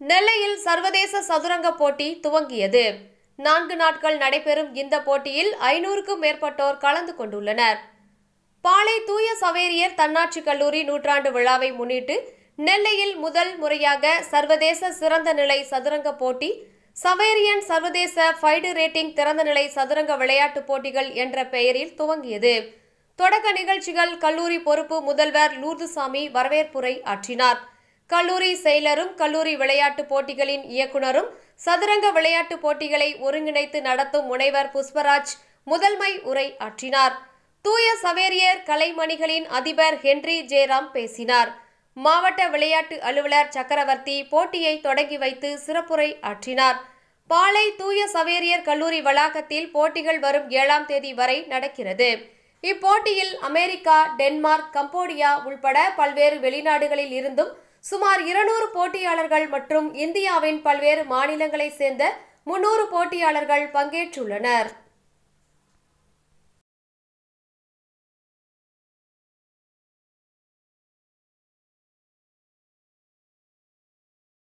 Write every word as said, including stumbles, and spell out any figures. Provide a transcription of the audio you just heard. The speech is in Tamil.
நெல்லையில் சர்வதேச சதுரங்க போட்டி துவங்கியது. நான்கு நாட்கள் நடைபெறும் இந்த போட்டியில் ஐநூறுக்கும் மேற்பட்டோர் கலந்து கொண்டுள்ளனர். பாளை தூய சவேரியார் தன்னாட்சி கல்லூரி நூற்றாண்டு விழாவை முன்னிட்டு நெல்லையில் முதல் முறையாக சர்வதேச சிறந்த நிலை சதுரங்க போட்டி, சவேரியன் சர்வதேச ஃபைடு ரேட்டிங் திறந்த நிலை சதுரங்க விளையாட்டுப் போட்டிகள் என்ற பெயரில் துவங்கியது. தொடக்க நிகழ்ச்சிகள் கல்லூரி பொறுப்பு முதல்வர் லூர்துசாமி வரவேற்புரை ஆற்றினார். கல்லூரி செயலரும் கல்லூரி விளையாட்டுப் போட்டிகளின் இயக்குநரும் சதுரங்க விளையாட்டுப் போட்டிகளை ஒருங்கிணைத்து நடத்தும் முனைவர் புஷ்பராஜ் முதன்மை உரை ஆற்றினார். தூய சவேரியார் கலைமணிகளின் அதிபர் ஹென்றி ஜெயராம் பேசினார். மாவட்ட விளையாட்டு அலுவலர் சக்கரவர்த்தி போட்டியை தொடங்கி வைத்து சிறப்புரை ஆற்றினார். பாளை தூய சவேரியார் கல்லூரி வளாகத்தில் போட்டிகள் வரும் ஏழாம் தேதி வரை நடக்கிறது. இப்போட்டியில் அமெரிக்கா, டென்மார்க், கம்போடியா உள்பட பல்வேறு வெளிநாடுகளில் இருந்தும் சுமார் இருநூறு போட்டியாளர்கள் மற்றும் இந்தியாவின் பல்வேறு மாநிலங்களைச் சேர்ந்த முன்னூறு போட்டியாளர்கள் பங்கேற்றுள்ளனர்.